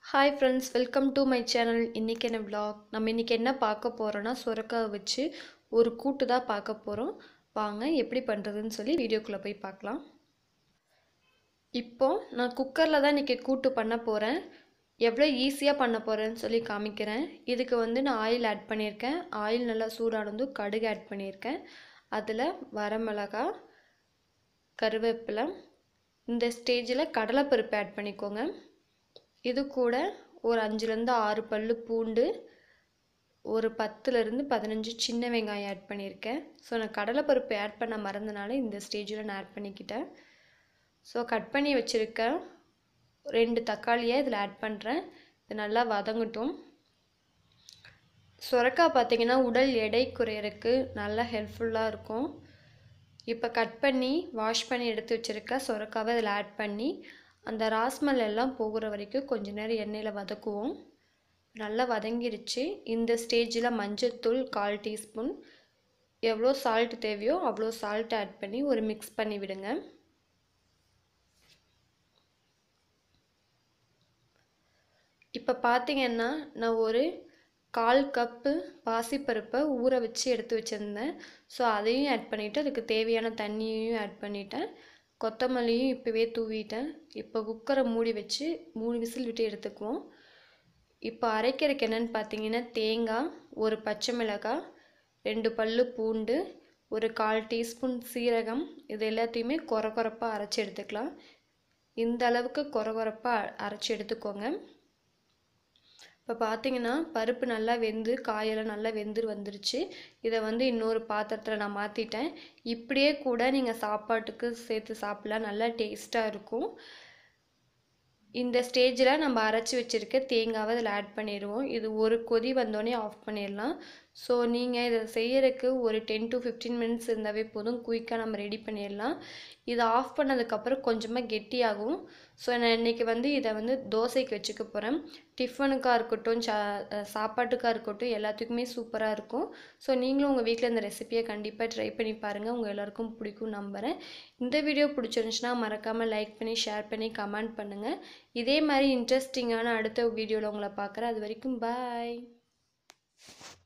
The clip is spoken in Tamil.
Hi friends, welcome to my channel. இன்னைக்கு என்ன vlog. நம்ம இன்னைக்கு என்ன பார்க்க போறோம்னா சுரக்காய் வச்சு ஒரு கூட்டு தான் பார்க்க போறோம். வாங்க எப்படி பண்றதுன்னு சொல்லி வீடியோக்குள்ள போய் பார்க்கலாம். இப்போ நான் குக்கர்ல தான் இன்னைக்கு கூட்டு பண்ண போறேன். எவ்வளவு ஈஸியா பண்ண போறேன்னு சொல்லி காமிக்கிறேன். இதுக்கு வந்து நான் ஆயில் ஆட் பண்ணியிருக்கேன். ஆயில் நல்லா சூடானதும் கடுகு ஆட் பண்ணியிருக்கேன். அதுல வரமிளகாய், கருவேப்பிலை, இந்த ஸ்டேஜில் கடலைப்பருப்பு ஆட் பண்ணிக்கோங்க. இது கூட ஒரு 5லேருந்து 6 பல்லு பூண்டு, ஒரு 10லேருந்து 15 சின்ன வெங்காயம் ஆட் பண்ணியிருக்கேன். ஸோ நான் கடலைப்பருப்பு ஆட் பண்ண மறந்தனால இந்த ஸ்டேஜில் நான் ஆட் பண்ணிக்கிட்டேன். ஸோ கட் பண்ணி வச்சுருக்க 2 தக்காளியை இதில் ஆட் பண்ணுறேன். இது நல்லா வதங்கட்டும். சுரக்காய் பார்த்தீங்கன்னா உடல் எடை குறையறதுக்கு நல்லா ஹெல்ப்ஃபுல்லாக இருக்கும். இப்போ கட் பண்ணி வாஷ் பண்ணி எடுத்து வச்சுருக்க சுரக்காவை இதில் ஆட் பண்ணி அந்த ராஸ்மல் எல்லாம் போகிற வரைக்கும் கொஞ்ச நேரம் எண்ணெயில் வதக்குவோம். நல்லா வதங்கிருச்சு. இந்த ஸ்டேஜில் மஞ்சள்தூள் 1/4 டீஸ்பூன், எவ்வளோ சால்ட் தேவையோ அவ்வளோ சால்ட் ஆட் பண்ணி ஒரு மிக்ஸ் பண்ணி விடுங்க. இப்போ பார்த்தீங்கன்னா நான் ஒரு 1/4 கப்பு பாசிப்பருப்பை ஊற வச்சு எடுத்து வச்சுருந்தேன். ஸோ அதையும் ஆட் பண்ணிவிட்டு அதுக்கு தேவையான தண்ணியையும் ஆட் பண்ணிட்டேன். கொத்தமல்லியும் இப்போவே தூவிட்டேன். இப்போ குக்கரை மூடி வச்சு 3 விசில் விட்டு எடுத்துக்குவோம். இப்போ அரைக்கிறதுக்கு என்னென்னு பார்த்தீங்கன்னா தேங்காய், ஒரு பச்சை மிளகாய், 2 பல்லு பூண்டு, ஒரு 1/4 டீஸ்பூன் சீரகம், இது எல்லாத்தையுமே கொரகொரப்பாக அரைச்சி எடுத்துக்கலாம். இந்த அளவுக்கு கொரகொரப்பாக அரைச்சி எடுத்துக்கோங்க. இப்போ பார்த்தீங்கன்னா பருப்பு நல்லா வெந்து காயெல்லாம் நல்லா வெந்து வந்துருச்சு. இதை வந்து இன்னொரு பாத்திரத்தில் நான் மாற்றிட்டேன். இப்படியே கூட நீங்கள் சாப்பாட்டுக்கு சேர்த்து சாப்பிடலாம், நல்லா டேஸ்ட்டாக இருக்கும். இந்த ஸ்டேஜில் நம்ம அரைச்சி வச்சுருக்க தேங்காவை இதில் ஆட் பண்ணிடுவோம். இது ஒரு கொதி வந்தோடனே ஆஃப் பண்ணிடலாம். ஸோ நீங்கள் இதை செய்யறதுக்கு ஒரு 10 to 15 மினிட்ஸ் இருந்தாவே போதும், குயிக்காக நம்ம ரெடி பண்ணிடலாம். இதை ஆஃப் பண்ணதுக்கப்புறம் கொஞ்சமாக கெட்டியாகும். ஸோ நான் இன்றைக்கி வந்து இதை வந்து தோசைக்கு வச்சுக்க போகிறேன். டிஃபனுக்காக இருக்கட்டும், சாப்பாட்டுக்காக இருக்கட்டும், எல்லாத்துக்குமே சூப்பராக இருக்கும். ஸோ நீங்களும் உங்கள் வீட்டில் இந்த ரெசிபியை கண்டிப்பாக ட்ரை பண்ணி பாருங்கள். உங்கள் எல்லாருக்கும் பிடிக்கும் நம்புகிறேன். இந்த வீடியோ பிடிச்சிருந்துச்சுன்னா மறக்காமல் லைக் பண்ணி ஷேர் பண்ணி கமெண்ட் பண்ணுங்கள். இதே மாதிரி இன்ட்ரெஸ்டிங்கான அடுத்த வீடியோவில் உங்களை பார்க்குறேன். அது வரைக்கும் பாய்.